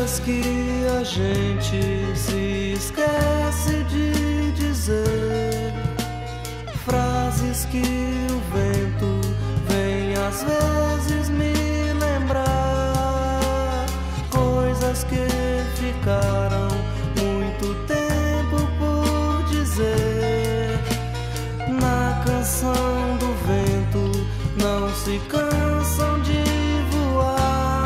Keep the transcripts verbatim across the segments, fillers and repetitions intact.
Coisas que a gente se esquece de dizer, frases que o vento vem às vezes me lembrar, coisas que ficaram muito tempo por dizer. Na canção do vento não se cansam de voar.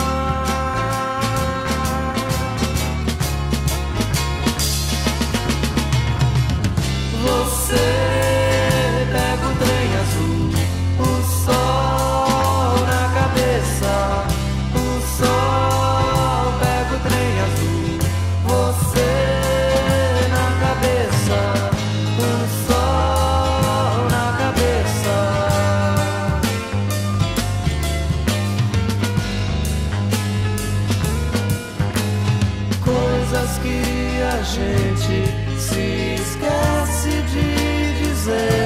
Você pega o trem azul, o sol na cabeça, o sol pega o trem azul, você na cabeça, o sol na cabeça. Coisas que a gente se esquece de dizer,